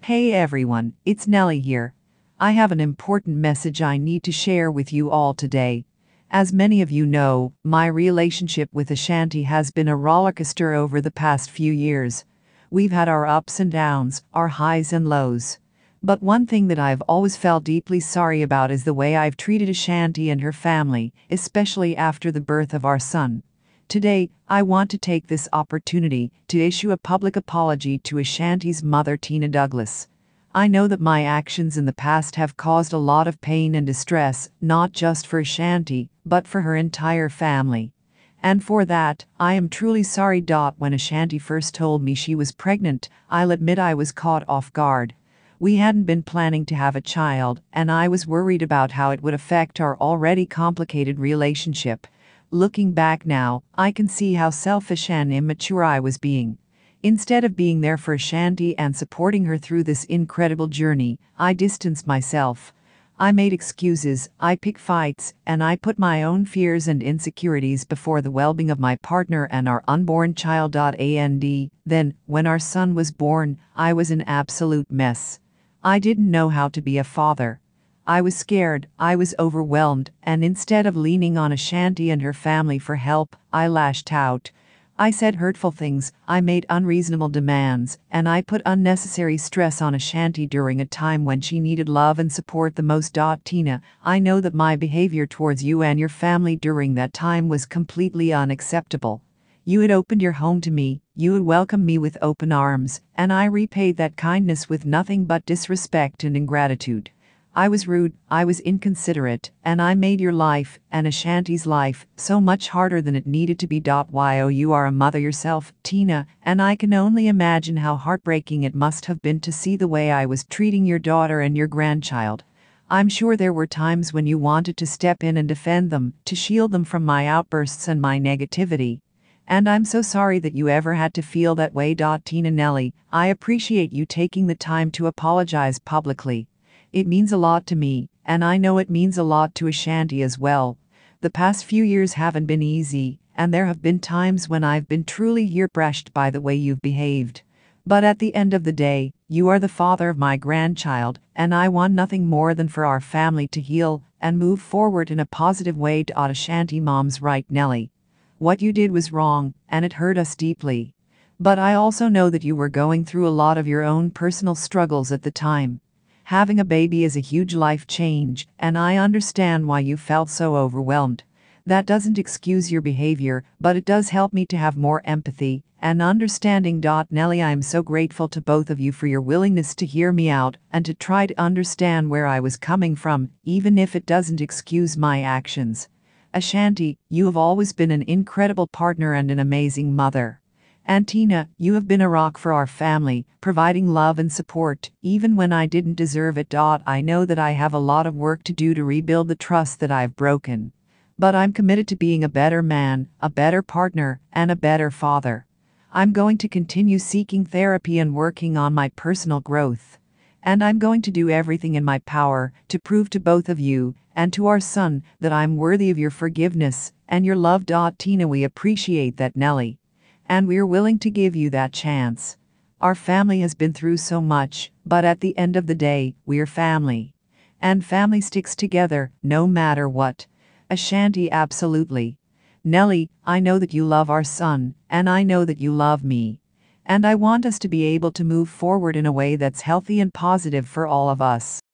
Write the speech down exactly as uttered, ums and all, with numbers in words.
Hey everyone, it's Nelly here. I have an important message I need to share with you all today. As many of you know, my relationship with Ashanti has been a rollercoaster over the past few years. We've had our ups and downs, our highs and lows. But one thing that I've always felt deeply sorry about is the way I've treated Ashanti and her family, especially after the birth of our son. Today, I want to take this opportunity to issue a public apology to Ashanti's mother, Tina Douglas. I know that my actions in the past have caused a lot of pain and distress, not just for Ashanti, but for her entire family. And for that, I am truly sorry. When Ashanti first told me she was pregnant, I'll admit I was caught off guard. We hadn't been planning to have a child, and I was worried about how it would affect our already complicated relationship. Looking back now, I can see how selfish and immature I was being. Instead of being there for Ashanti and supporting her through this incredible journey, I distanced myself. I made excuses, I picked fights, and I put my own fears and insecurities before the well-being of my partner and our unborn child.And. Then, when our son was born, I was an absolute mess. I didn't know how to be a father. I was scared, I was overwhelmed, and instead of leaning on Ashanti and her family for help, I lashed out. I said hurtful things, I made unreasonable demands, and I put unnecessary stress on Ashanti during a time when she needed love and support the most.Tina. I know that my behavior towards you and your family during that time was completely unacceptable. You had opened your home to me, you had welcomed me with open arms, and I repaid that kindness with nothing but disrespect and ingratitude. I was rude, I was inconsiderate, and I made your life, and Ashanti's life, so much harder than it needed to be. While you are a mother yourself, Tina, and I can only imagine how heartbreaking it must have been to see the way I was treating your daughter and your grandchild. I'm sure there were times when you wanted to step in and defend them, to shield them from my outbursts and my negativity. And I'm so sorry that you ever had to feel that way. Tina. Nelly, I appreciate you taking the time to apologize publicly. It means a lot to me, and I know it means a lot to Ashanti as well. The past few years haven't been easy, and there have been times when I've been truly heartbrashed by the way you've behaved. But at the end of the day, you are the father of my grandchild, and I want nothing more than for our family to heal and move forward in a positive way. Ashanti mom's right, Nelly. What you did was wrong, and it hurt us deeply. But I also know that you were going through a lot of your own personal struggles at the time. Having a baby is a huge life change, and I understand why you felt so overwhelmed. That doesn't excuse your behavior, but it does help me to have more empathy and understanding. Nelly, I am so grateful to both of you for your willingness to hear me out and to try to understand where I was coming from, even if it doesn't excuse my actions. Ashanti, you have always been an incredible partner and an amazing mother. And Tina, you have been a rock for our family, providing love and support, even when I didn't deserve it. I know that I have a lot of work to do to rebuild the trust that I've broken. But I'm committed to being a better man, a better partner, and a better father. I'm going to continue seeking therapy and working on my personal growth. And I'm going to do everything in my power to prove to both of you and to our son that I'm worthy of your forgiveness and your love. Tina, we appreciate that, Nelly. And we're willing to give you that chance. Our family has been through so much, but at the end of the day, we're family. And family sticks together, no matter what. Ashanti Absolutely. Nelly, I know that you love our son, and I know that you love me. And I want us to be able to move forward in a way that's healthy and positive for all of us.